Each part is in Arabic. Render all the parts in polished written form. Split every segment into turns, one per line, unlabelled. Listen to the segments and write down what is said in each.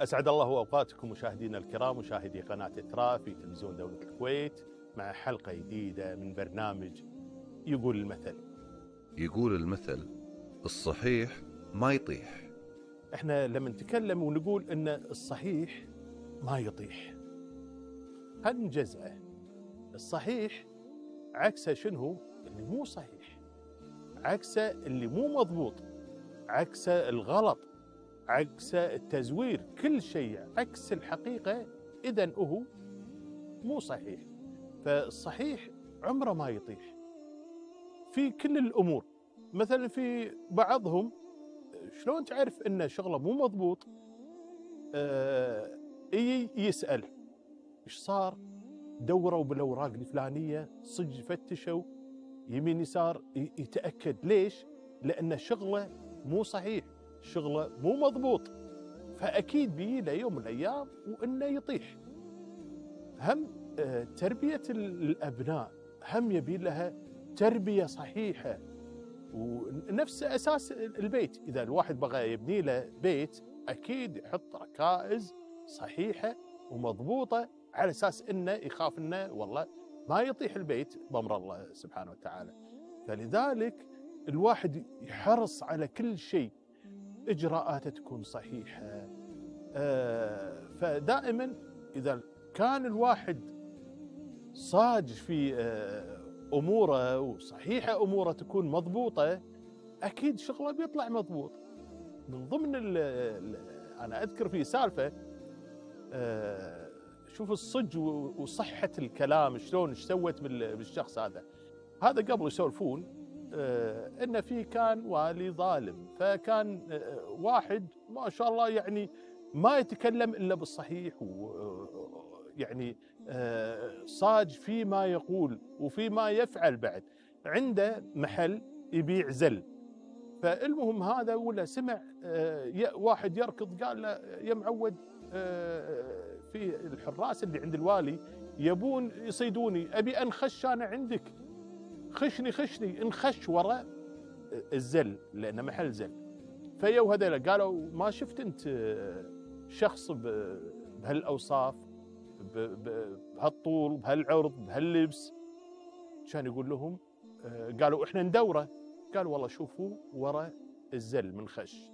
أسعد الله أوقاتكم مشاهدينا الكرام، مشاهدي قناة إثراء في تلفزيون دولة الكويت، مع حلقة جديدة من برنامج يقول المثل.
يقول المثل: الصحيح ما يطيح.
احنا لما نتكلم ونقول ان الصحيح ما يطيح، خلينا نجزئه. الصحيح عكسه شنو؟ اللي مو صحيح، عكسه اللي مو مضبوط، عكسه الغلط، عكسه التزوير، كل شيء عكس الحقيقة إذن هو مو صحيح. فالصحيح عمره ما يطيح في كل الأمور. مثلا في بعضهم شلون تعرف إن شغله مو مضبوط؟ يسأل إيش صار؟ دوروا بالأوراق الفلانية، صج فتشوا يمين يسار، يتأكد. ليش؟ لأن شغله مو صحيح، شغله مو مضبوط، فأكيد بيجي له يوم من الأيام وإنه يطيح. هم تربية الأبناء هم يبي لها تربية صحيحة، ونفس أساس البيت. إذا الواحد بغى يبني له بيت أكيد يحط ركائز صحيحة ومضبوطة، على أساس إنه يخاف إنه والله ما يطيح البيت بأمر الله سبحانه وتعالى. فلذلك الواحد يحرص على كل شيء، إجراءاته تكون صحيحة. فدائما إذا كان الواحد صاج في أموره وصحيحة، أموره تكون مضبوطة، أكيد شغله بيطلع مضبوط. من ضمن أنا أذكر في سالفة، شوف الصج وصحة الكلام شلون ايش سوت بالشخص هذا قبل يسولفون إن في كان والي ظالم، فكان واحد ما شاء الله يعني ما يتكلم إلا بالصحيح، ويعني صاج فيما يقول وفيما يفعل. بعد عنده محل يبيع زل، فالمهم هذا ولا سمع واحد يركض، قال له يا معود، في الحراس اللي عند الوالي يبون يصيدوني، أبي أنخش أنا عندك، خشني. انخش وراء الزل لأنه محل زل. فيو هذول قالوا ما شفت أنت شخص بهالأوصاف، بهالطول، بهالعرض، بهاللبس؟ كان يقول لهم قالوا إحنا ندوره. قالوا والله شوفوا وراء الزل من خش.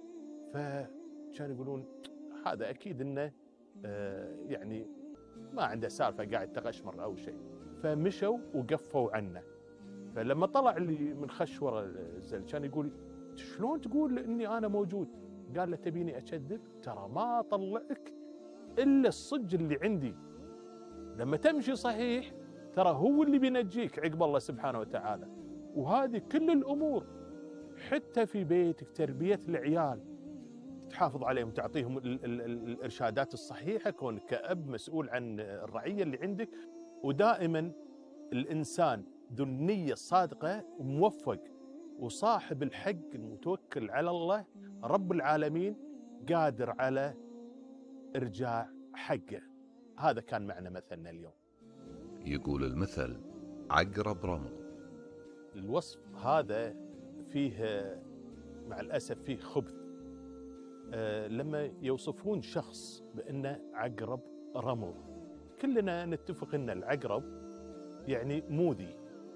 فكانوا يقولون هذا أكيد إنه يعني ما عنده سالفة، قاعد تغشمر أو شيء. فمشوا وقفوا عنه. فلما طلع اللي من خش وراء الزل كان يقول شلون تقول إني أنا موجود؟ قال له تبيني أكذب؟ ترى ما أطلعك إلا الصج اللي عندي. لما تمشي صحيح ترى هو اللي بينجيك عقب الله سبحانه وتعالى. وهذه كل الأمور، حتى في بيتك تربية العيال، تحافظ عليهم، تعطيهم الإرشادات الصحيحة، كونك كأب مسؤول عن الرعية اللي عندك. ودائما الإنسان ذو النية الصادقة وموفق وصاحب الحق المتوكل على الله رب العالمين، قادر على إرجاع حقه. هذا كان معنى مثلنا اليوم.
يقول المثل: عقرب رمل.
الوصف هذا فيه مع الأسف فيه خبث. لما يوصفون شخص بأنه عقرب رمل، كلنا نتفق أن العقرب يعني مؤذي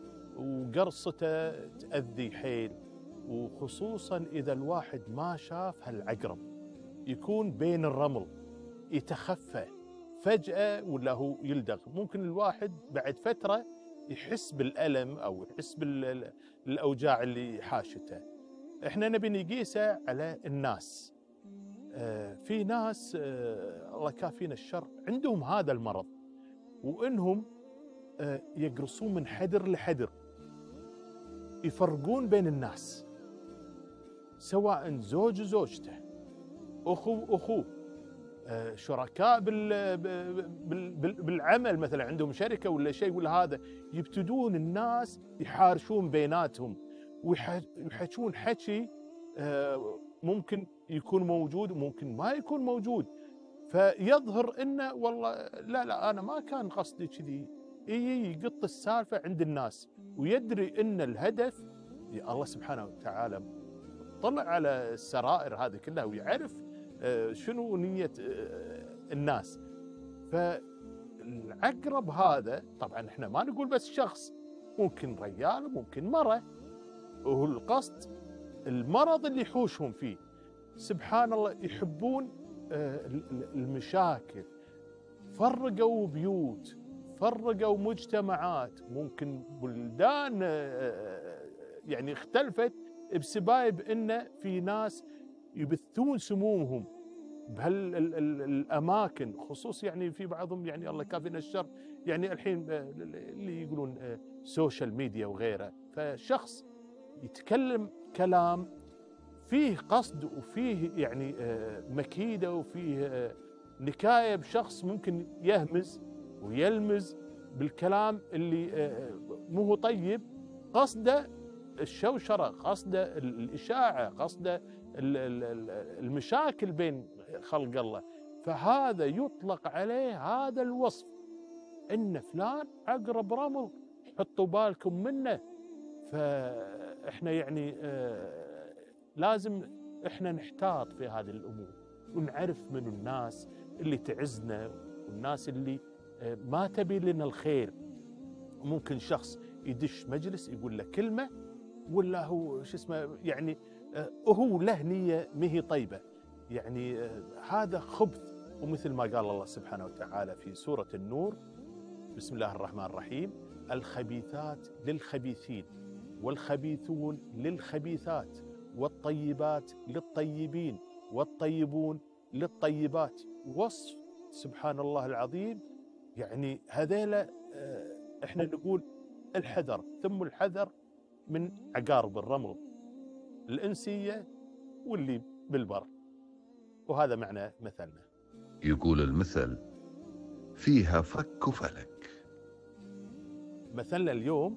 وقرصته تأذي حيل، وخصوصا إذا الواحد ما شاف هالعقرب يكون بين الرمل يتخفى فجأة ولا هو يلدغ. ممكن الواحد بعد فترة يحس بالألم أو يحس بالأوجاع اللي حاشته. إحنا نبي نقيسه على الناس. في ناس الله كافينا الشر عندهم هذا المرض، وإنهم يقرصون من حدر لحدر، يفرقون بين الناس، سواء زوج وزوجته، أخوه، شركاء بالعمل، مثلا عندهم شركة ولا شيء ولا هذا، يبتدون الناس يحارشون بيناتهم ويحكون حكي ممكن يكون موجود وممكن ما يكون موجود. فيظهر انه والله لا انا ما كان قصدي كذي، يقط السالفة عند الناس، ويدري ان الهدف الله سبحانه وتعالى طلع على السرائر هذه كلها، ويعرف شنو نية الناس. فالعقرب هذا طبعا احنا ما نقول بس شخص، ممكن رجال وممكن مرة، وهو القصد المرض اللي يحوشهم فيه. سبحان الله يحبون المشاكل، فرقوا بيوت، فرقوا مجتمعات، ممكن بلدان يعني اختلفت بسبب ان في ناس يبثون سمومهم بهالاماكن، خصوص يعني في بعضهم يعني الله يكافينا الشر، يعني الحين اللي يقولون سوشيال ميديا وغيره، فشخص يتكلم كلام فيه قصد وفيه يعني مكيده وفيه نكايه بشخص، ممكن يهمز ويلمز بالكلام اللي مو هو طيب، قصده الشوشره، قصده الاشاعه، قصده المشاكل بين خلق الله. فهذا يطلق عليه هذا الوصف، ان فلان عقرب رمل، حطوا بالكم منه. فاحنا يعني لازم احنا نحتاط في هذه الامور، ونعرف من الناس اللي تعزنا والناس اللي ما تبي لنا الخير. ممكن شخص يدش مجلس يقول له كلمه، ولا هو شو اسمه يعني هو له نيه مهي طيبه، يعني هذا خبث. ومثل ما قال الله سبحانه وتعالى في سوره النور، بسم الله الرحمن الرحيم: الخبيثات للخبيثين والخبيثون للخبيثات والطيبات للطيبين والطيبون للطيبات. وصف سبحان الله العظيم. يعني هذيلا احنا نقول الحذر ثم الحذر من عقارب الرمل الإنسية واللي بالبر. وهذا معنى مثلنا.
يقول المثل: فيها فك وفلك.
مثلنا اليوم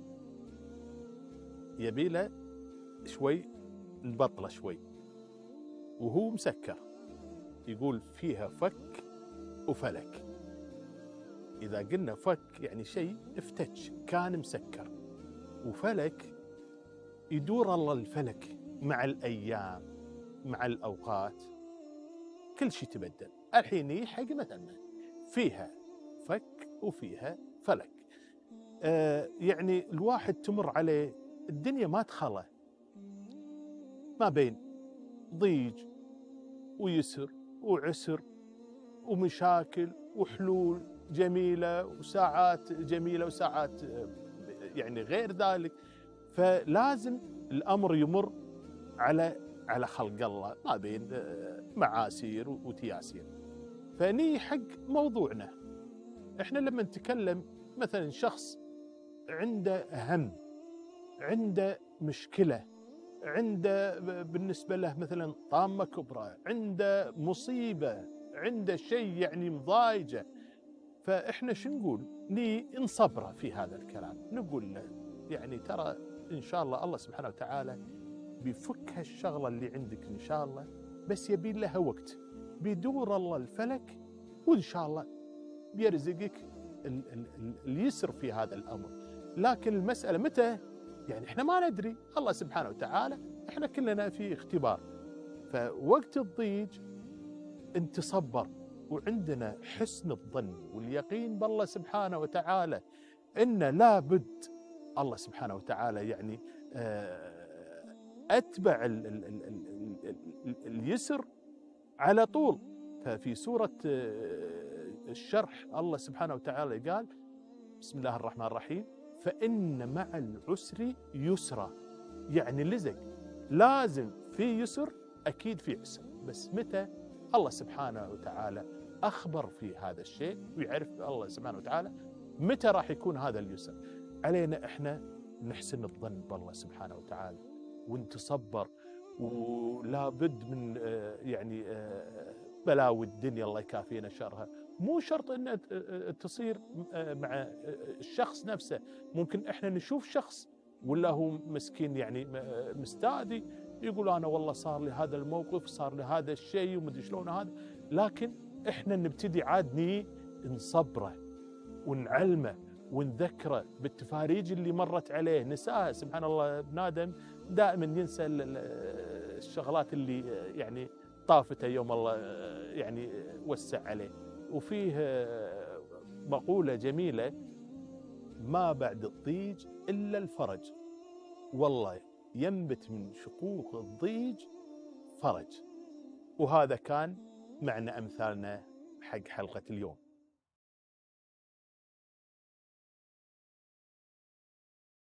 يبيله شوي نبطله شوي، وهو مسكر. يقول فيها فك وفلك. إذا قلنا فك يعني شيء افتج كان مسكر، وفلك يدور الله الفلك مع الأيام مع الأوقات، كل شيء تبدل. الحين يحق مثلنا فيها فك وفيها فلك. يعني الواحد تمر عليه الدنيا ما تخلى، ما بين ضيج ويسر وعسر ومشاكل وحلول جميلة وساعات جميلة وساعات يعني غير ذلك. فلازم الأمر يمر على خلق الله، ما بين معاسير وتياسير. فني حق موضوعنا، احنا لما نتكلم مثلا شخص عنده هم، عنده مشكلة، عنده بالنسبة له مثلا طامة كبرى، عنده مصيبة، عنده شيء يعني مضايجه، فإحنا شو نقول؟ نصبره في هذا الكلام، نقول له يعني ترى إن شاء الله الله سبحانه وتعالى بيفك هالشغلة اللي عندك إن شاء الله، بس يبي لها وقت، بيدور الله الفلك وإن شاء الله بيرزقك اليسر في هذا الأمر. لكن المسألة متى؟ يعني إحنا ما ندري، الله سبحانه وتعالى إحنا كلنا في اختبار. فوقت الضيج أنت صبر، وعندنا حسن الظن واليقين بالله سبحانه وتعالى إن لابد الله سبحانه وتعالى يعني أتبع اليسر على طول. ففي سورة الشرح الله سبحانه وتعالى قال بسم الله الرحمن الرحيم: فإن مع العسر يسرا. يعني لزق لازم في يسر، أكيد في عسر، بس متى؟ الله سبحانه وتعالى أخبر في هذا الشيء، ويعرف الله سبحانه وتعالى متى راح يكون هذا اليسر. علينا إحنا نحسن الظن بالله سبحانه وتعالى ونتصبر، ولا بد من يعني بلاوي الدنيا الله يكافينا شرها. مو شرط أن تصير مع الشخص نفسه، ممكن إحنا نشوف شخص ولا هو مسكين يعني مستعدي يقول أنا والله صار لي هذا الموقف، صار لي هذا الشيء ومدري شلون هذا، لكن إحنا نبتدي عاد نصبره ونعلمه ونذكره بالتفاريج اللي مرت عليه، نساها. سبحان الله ابن آدم دائما ينسى الشغلات اللي يعني طافته يوم الله يعني وسع عليه. وفيه مقولة جميلة: ما بعد الضيج إلا الفرج، والله ينبت من شقوق الضيج فرج. وهذا كان معنى أمثالنا حق حلقة اليوم.